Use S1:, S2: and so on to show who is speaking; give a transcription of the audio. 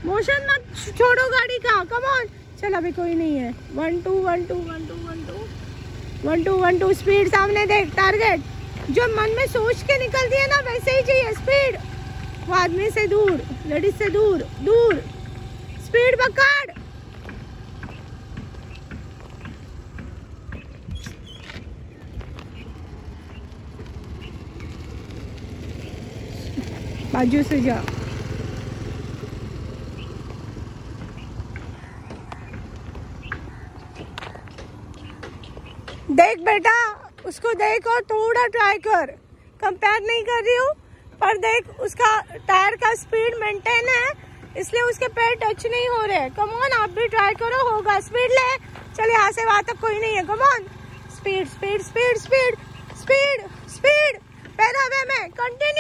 S1: Motion मत छोड़ो गाड़ी का, कम ऑन। चल अभी कोई नहीं है। 1 2 1 2 1 2 1 2 1 2 1 2 स्पीड सामने देख, टारगेट जो मन में सोच के निकलती है ना वैसे ही चाहिए स्पीड। वो आदमी से दूर, लेडीज से दूर दूर, स्पीड पकड़। बाजू से जा। देख बेटा, उसको देख और थोड़ा ट्राई कर। कंपेयर नहीं कर रही हूँ, पर देख उसका टायर का स्पीड मेंटेन है, इसलिए उसके पैर टच नहीं हो रहे। कम ऑन, आप भी ट्राई करो, होगा। स्पीड ले, चल यहाँ से वहां तक कोई नहीं है। Come on, speed speed speed speed speed speed, पैर हवा में, कंटिन्यू।